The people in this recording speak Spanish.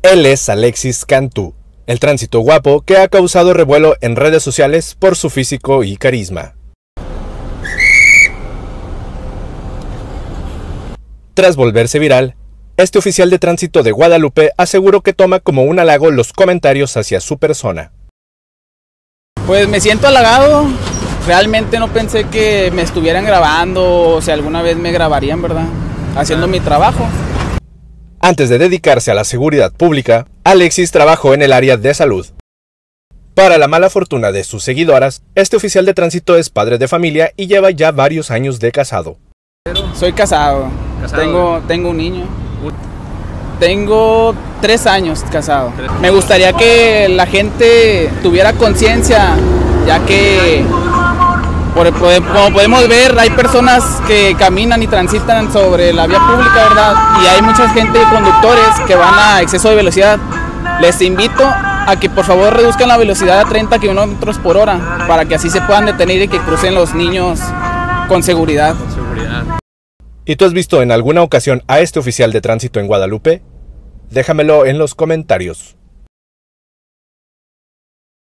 Él es Alexis Cantú, el tránsito guapo que ha causado revuelo en redes sociales por su físico y carisma. Tras volverse viral, este oficial de tránsito de Guadalupe aseguró que toma como un halago los comentarios hacia su persona. Pues me siento halagado, realmente no pensé que me estuvieran grabando o si alguna vez me grabarían, ¿verdad? Haciendo mi trabajo. Antes de dedicarse a la seguridad pública, Alexis trabajó en el área de salud. Para la mala fortuna de sus seguidoras, este oficial de tránsito es padre de familia y lleva ya varios años de casado. Soy casado. Tengo un niño. Tengo 3 años casado. Me gustaría que la gente tuviera conciencia, ya que como podemos ver, hay personas que caminan y transitan sobre la vía pública, ¿verdad? Y hay mucha gente, conductores, que van a exceso de velocidad. Les invito a que por favor reduzcan la velocidad a 30 km por hora, para que así se puedan detener y que crucen los niños con seguridad. ¿Y tú has visto en alguna ocasión a este oficial de tránsito en Guadalupe? Déjamelo en los comentarios.